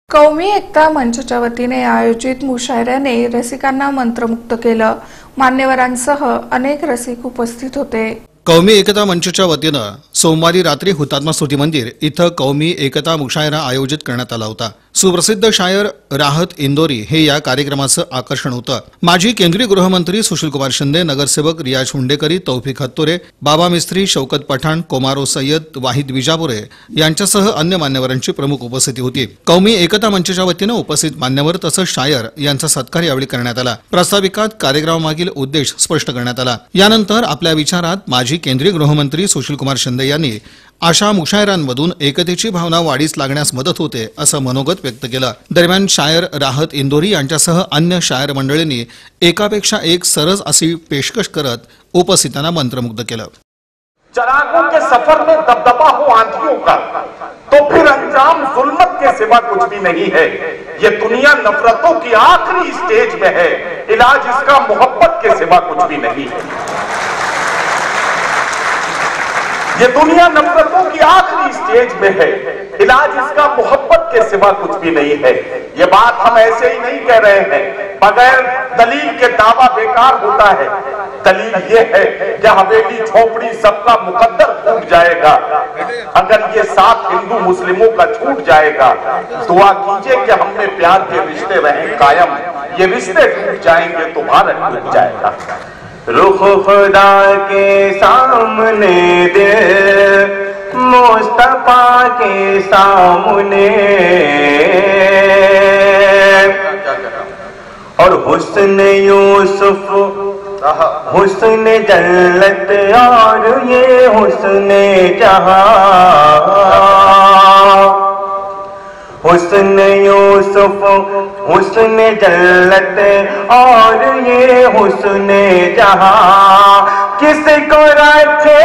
कौमी एकता मंचच्या वतीने आयोजित मुशायऱ्याने रसिकांना मंत्रमुग्ध केलं। मान्यवरांसह अनेक रसिक उपस्थित होते। कौमी एकता मंचच्या वतीनं सोमवारी रात्री हुतात्मा स्मृती मंदिर इथं कौमी एकता मुशायरा आयोजित करण्यात आला होता। सुप्रसिद्ध शायर राहत इंदोरी हे या कार्यक्रमाचं आकर्षण होतं। माजी केंद्रीय गृहमंत्री सुशीलकुमार शिंदे, नगरसेवक रियाज हुंडेकरी, तौफिक हत्तोरे, बाबा मिस्त्री, शौकत पठाण, कोमारो सय्यद, वाहिद विजापुरे यांच्यासह अन्य मान्यवरांची प्रमुख उपस्थिती होती। कौमी एकता मंचच्या वतीनं उपस्थित मान्यवर तसंच शायर यांचा सत्कार यावेळी करण्यात आला। प्रास्ताविकात कार्यक्रमामागील उद्देश स्पष्ट करण्यात आला। यानंतर आपल्या विचारात माजी केंद्रीय गृहमंत्री सुशीलकुमार शिंदे यांनी अशा मुशायरांमधून एकतेची भावना वाढीस लागण्यास मदत होते असं मनोगत व्यक्त केलं। दरम्यान शायर राहत इंदोरी यांच्यासह अन्य शायर मंडळींनी एकापेक्षा एक सरस अशी पेशकश करत उपस्थितांना मंत्रमुग्ध केलं। चरागों के सफर में दबदबा हो आंधियों का, तो फिर अंजाम जुल्मत के सिवा कुछ भी नहीं है। ये दुनिया नफरतों की आखिरी स्टेज में है, इलाज इसका मोहब्बत के सिवा कुछ भी नहीं है। ये दुनिया नफरतों की आखिरी स्टेज में है, इलाज इसका मोहब्बत के सिवा कुछ भी नहीं है। ये बात हम ऐसे ही नहीं कह रहे हैं, बगैर दलील के दावा बेकार होता है। दलील ये है कि हवेली झोपड़ी सबका मुकद्दर फूट जाएगा। अगर ये साथ हिंदू मुस्लिमों का छूट जाएगा, दुआ कीजिए कि हम में प्यार के रिश्ते रहें कायम। ये रिश्ते टूट जाएंगे तो भारत टूट जाएगा। रुख खुदा के सामने दे, मुस्तफा के सामने, और हुस्न यूसुफ, हुस्न जन्नत और ये हुस्न जहां। हुस्न यूसुफ, हुस्न जन्नत और ये हुस्न जहां, किसको रखे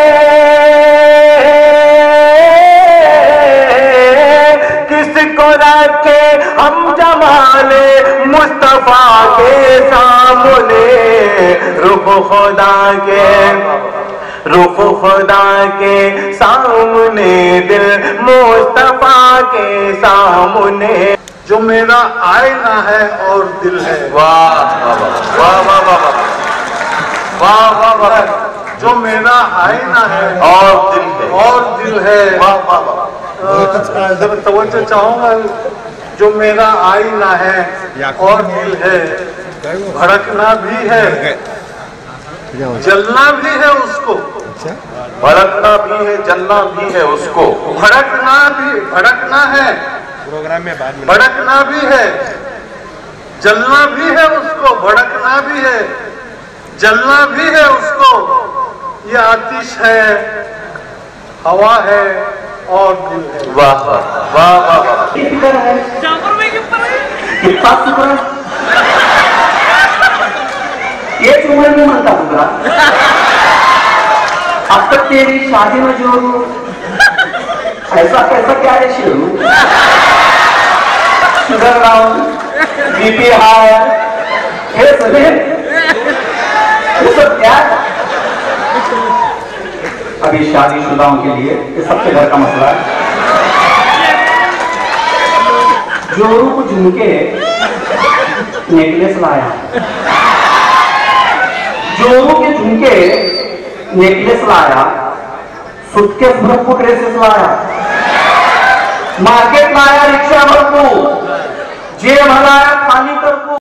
किसको रखे हम जमाले मुस्तफा के सामने। रुख खुदा के, रुख खुदा के सामने, दिल मुस्तफा के सामने। जो मेरा आईना है और दिल है। वाह वाह वाह वाह वाह वाह वाह। जो मेरा आईना है और दिल है, और दिल है। वाह वाह वाह। जब तवज्जो चाहूंगा, जो मेरा आईना है और दिल है, भड़कना भी है, जलना भी है उसको। भड़कना भी है, जलना भी है उसको। भड़कना भी, भड़कना है प्रोग्राम में बाद में, भड़कना भी है, जलना भी है उसको। भड़कना भी है, जलना भी है उसको। ये आतिश है, हवा है और दिल है। वाह वाह वाह वाह। ये उम्र में मनता होगा। अब तक तेरी शादी में जो ऐसा कैसा क्या है शुरू, शुगर डाउन, बीपी हाई, ये सब क्या? अभी शादीशुदाओं के लिए ये सबसे घर का मसला है। जोरू को झुमके नेकलेस लाया, जोरू के झुमके नेकलेस लाया, सुटकेस भरपूर ड्रेसेस लाया, मार्केट लाया, रिक्शा भरपूर, जेब हलाया, पानी भरपूर।